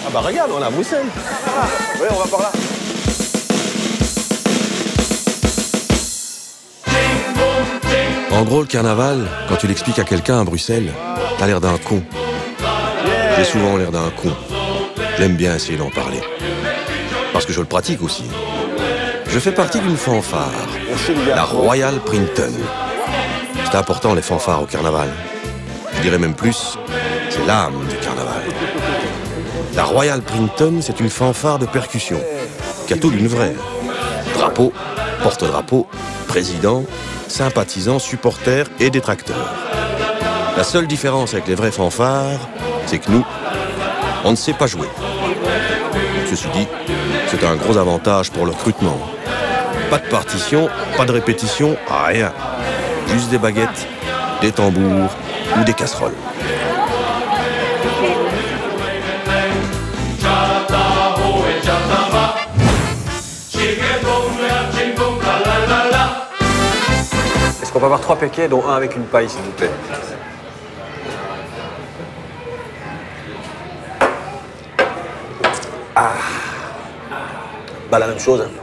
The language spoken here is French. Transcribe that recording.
Ah bah regarde, on est à Bruxelles. Oui, on va par là. En gros, le carnaval, quand tu l'expliques à quelqu'un à Bruxelles, t'as l'air d'un con. J'ai souvent l'air d'un con. J'aime bien essayer d'en parler. Parce que je le pratique aussi. Je fais partie d'une fanfare, la Royal Printon. C'est important, les fanfares au carnaval. Je dirais même plus, c'est l'âme du carnaval. La Royal Printon, c'est une fanfare de percussion, qui a tout d'une vraie. Drapeau, porte-drapeau, président, sympathisants, supporters et détracteurs. La seule différence avec les vrais fanfares, c'est que nous, on ne sait pas jouer. Ceci dit, c'est un gros avantage pour le recrutement. Pas de partition, pas de répétition, rien. Juste des baguettes, des tambours ou des casseroles. Est-ce qu'on peut avoir 3 péquets, dont un avec une paille, s'il vous plaît? Ah. Bah la même chose.